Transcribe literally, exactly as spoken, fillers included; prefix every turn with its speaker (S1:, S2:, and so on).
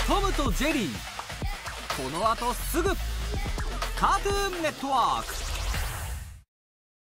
S1: トムとジェリー。この後すぐカートゥーンネットワーク。